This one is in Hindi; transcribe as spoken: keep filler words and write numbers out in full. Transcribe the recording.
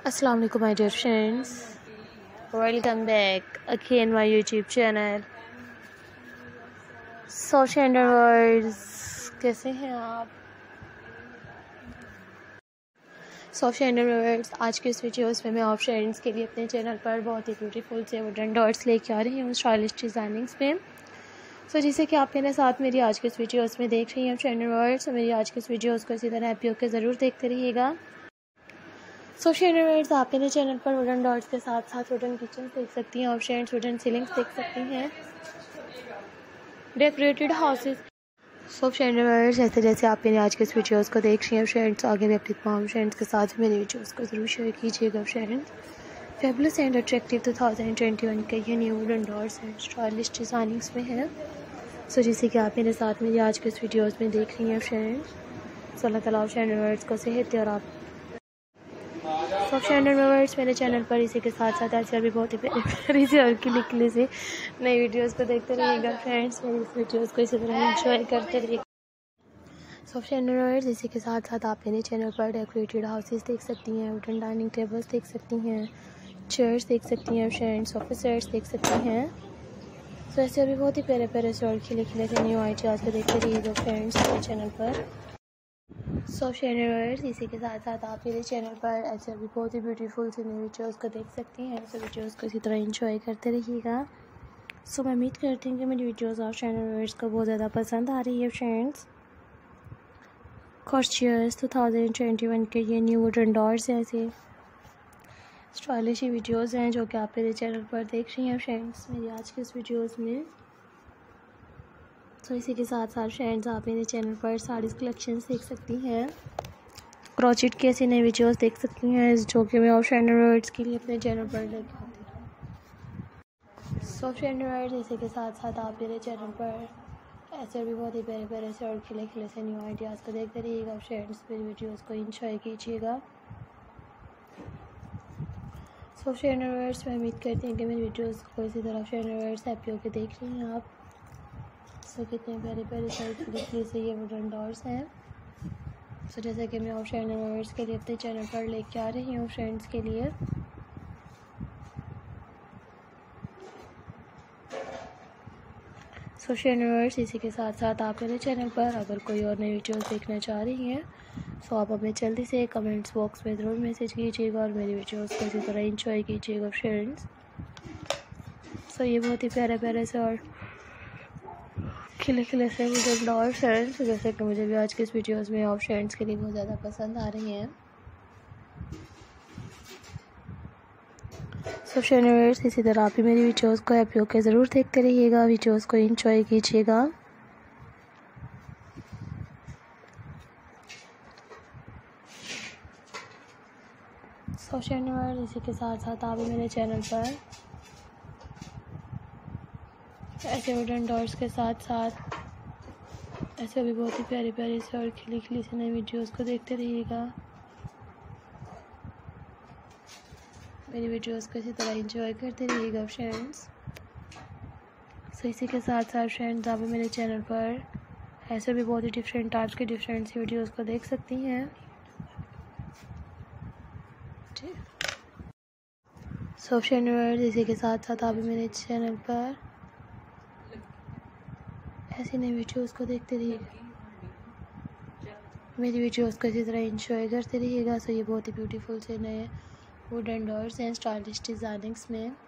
Assalamu alaikum my dear friends, welcome back again my YouTube channel। Social endeavours कैसे हैं आप? सोशल एंडरवर्ड्स आज के इस वीडियोस में मैं आप फ्रेंड्स के लिए अपने चैनल पर बहुत ही ब्यूटीफुल से वुडन डॉट्स लेके आ रही हूँ स्टाइलिश डिज़ाइनिंग्स में। सो so, जैसे कि आप मेरे साथ मेरी आज के इस वीडियोस में देख रही हैं एंडरवर्ड्स, तो मेरी आज के इस वीडियोस को इसी तरह हैप्पी होकर ज़रूर देखते रहिएगा। सोशल एंडरवर्ड्स आप मेरे चैनल पर वुडन डॉट्स के साथ साथ वुडन किचन देख सकती हैं, ऑप्शंस वुडन सीलिंग्स देख सकती हैं, डेकोरेटेड हाउसेस। सो फ्रेंड्स ऐसे जैसे आप मेरे आज के इस वीडियोस को देख रही हैं फ्रेंड्स, आगे भी अपनी तमाम फ्रेंड्स के साथ मेरे वीडियोस को ज़रूर शेयर कीजिएगा friends. Fabulous and attractive two thousand twenty one के ये new wooden dots and stylish designings में है। सो जैसे कि आप मेरे साथ मेरी आज के इस वीडियोस में देख रही हैं फ्रेंड्स, सो अल्लाह ताला फ्रेंड्स को सेहत और आप सब चैनल मेंबर्स मेरे चैनल पर इसी के साथ साथ ऐसे भी बहुत ही प्यारी प्यारी से और खिली खिली से नई वीडियोस को देखते रहिएगा फ्रेंड्स। मेरी इस वीडियोस को इसी तरह एंजॉय करते रहिएगा। सब चैनल मेंबर्स इसी के साथ साथ आप मेरे चैनल पर डेकोरेटेड हाउसेस देख सकती हैं, वुडन डाइनिंग टेबल्स देख सकती हैं, चेयर्स देख सकती हैं फ्रेंड्स, सोफा सेट्स देख सकती हैं। सो ऐसे अभी बहुत ही प्यारे प्यारे से और खिले खिले से न्यू आइडियाज़ को देखते रहिएगा फ्रेंड्स मेरे चैनल पर। सो शेयरर्स इसी के साथ साथ आप मेरे चैनल पर ऐसे भी बहुत ही ब्यूटीफुल से नई वीडियोस को देख सकती हैं। ऐसे वीडियोस को इसी तरह एंजॉय करते रहिएगा। सो मैं उम्मीद करती हूँ कि मेरी वीडियोस आप शेयरर्स को बहुत ज़्यादा पसंद आ रही है फ्रेंड्स। कॉस्चियर्स टू थाउजेंड ट्वेंटी वन के ये न्यू वुडन डॉट्स हैं, ऐसे स्टाइलिश ही वीडियोज़ हैं जो कि आप मेरे चैनल पर देख रही हैं फ्रेंड्स मेरी आज के इस वीडियोज़ में। तो इसी के साथ साथ फ्रेंड्स आप मेरे चैनल पर साड़ीज़ कलेक्शंस देख सकती हैं, क्रॉचेट की ऐसी नई वीडियोस देख सकती हैं जो कि मैं ऑफ एंड्रॉइड्स के लिए अपने चैनल पर लेकर आती हूँ। सो एंड्रॉइड्स इसी के साथ साथ आप मेरे चैनल पर ऐसे भी बहुत ही प्यारे प्यारे से और खिले खिले से न्यू आइडियाज़ को देखते रहिएगा फ्रेंड्स। मेरी वीडियोज़ को इंजॉय कीजिएगा। सो एंड्रॉइड्स मैं उम्मीद करती हूँ कि मेरी वीडियोज़ को इसी तरह एंड्रॉइड्स हैप्पी होकर देख रही हैं आप। सो so, कितने प्यारे प्यारे साइड खिले से ये वुडन डॉट्स हैं। सो so, जैसे कि मैं ऑफ एंड्रॉइड्स के लिए अपने चैनल पर लेके आ रही हूँ फ्रेंड्स के लिए। सो so, एंड्रॉइड्स इसी के साथ साथ आप मेरे चैनल पर अगर कोई और नई वीडियोस देखना चाह रही हैं सो आप हमें जल्दी से कमेंट्स बॉक्स में ज़रूर मैसेज कीजिएगा और मेरी वीडियोस को इसी तरह इंजॉय कीजिएगा फ्रेंड्स। सो so, ये बहुत ही प्यारे प्यारे से और खिले खिले से वुडन डॉट्स हैं जैसे कि मुझे भी आज के इस वीडियोस में ऑफ फ्रेंड्स के लिए बहुत ज़्यादा पसंद आ रही हैं। सो फ्रेंड्स इसी तरह आप भी मेरी वीडियोस को हैप्पी होकर ज़रूर देखते रहिएगा, वीडियोस को एंजॉय कीजिएगा। सो फ्रेंड्स इसी के साथ साथ आप भी मेरे चैनल पर ऐसे वुडन डॉट्स के साथ साथ ऐसे भी बहुत ही प्यारी प्यारी से और खिली खिली से नई वीडियोस को देखते रहिएगा। मेरी वीडियोस को इसी तरह एंजॉय करते रहिएगा फ्रेंड्स। सो इसी के साथ साथ फ्रेंड्स आप भी मेरे चैनल पर ऐसे भी बहुत ही डिफरेंट टाइप्स के डिफरेंट सी वीडियोस को देख सकती हैं। सो फ्रेंड्स इसी के साथ साथ आप भी मेरे चैनल पर ऐसी नई वीडियोस को देखते रहिएगा, मेरी वीडियोस को इसी तरह एंजॉय करते रहिएगा। सो ये बहुत ही ब्यूटीफुल से नए वुडन डॉट्स हैं स्टाइलिश डिज़ाइनिंग्स में।